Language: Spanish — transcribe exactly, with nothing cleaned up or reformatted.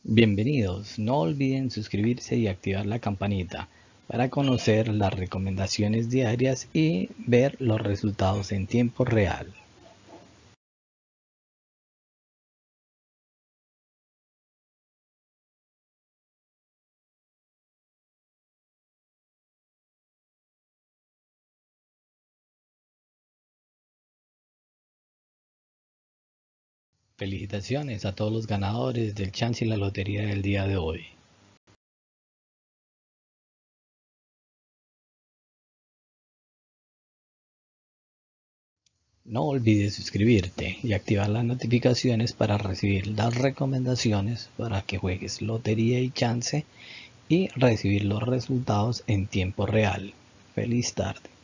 Bienvenidos, no olviden suscribirse y activar la campanita para conocer las recomendaciones diarias y ver los resultados en tiempo real. Felicitaciones a todos los ganadores del chance y la lotería del día de hoy. No olvides suscribirte y activar las notificaciones para recibir las recomendaciones para que juegues lotería y chance y recibir los resultados en tiempo real. Feliz tarde.